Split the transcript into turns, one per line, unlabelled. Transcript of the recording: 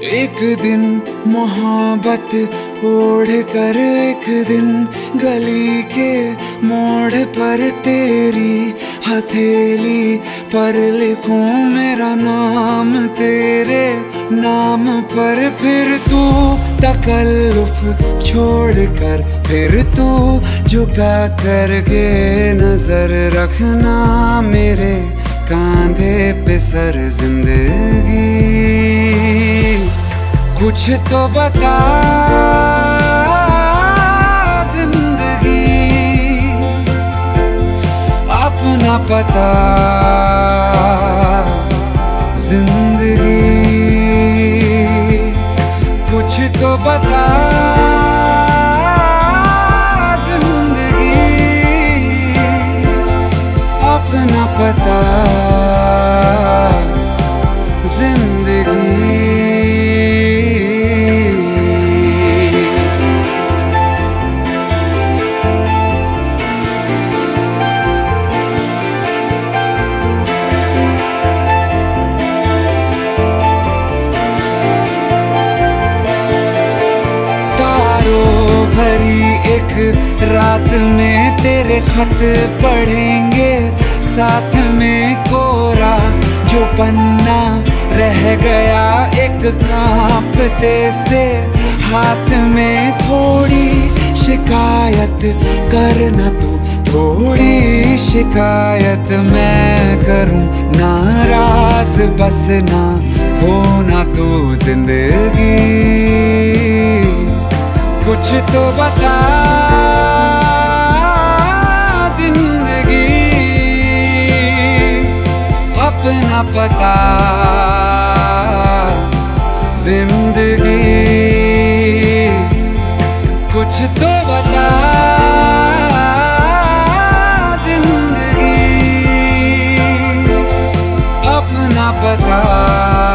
एक दिन मोहब्बत ओढ़ कर एक दिन गली के मोड़ पर तेरी हथेली पर लिखूं मेरा नाम तेरे नाम पर। फिर तू तकल्लुफ छोड़ कर फिर तू झुका करके नजर रखना मेरे कांधे पे सर जिंदगी। कुछ तो बता जिंदगी, अपना पता जिंदगी। कुछ तो बता जिंदगी, अपना पता जिंदगी। भरी एक रात में तेरे खत पढ़ेंगे साथ में कोरा जो पन्ना रह गया एक कांपते से हाथ में। थोड़ी शिकायत करना तू थोड़ी शिकायत मैं करूं, नाराज बस ना होना तू जिंदगी। कुछ तो बता जिंदगी, अपना पता जिंदगी। कुछ तो बता जिंदगी, अपना पता।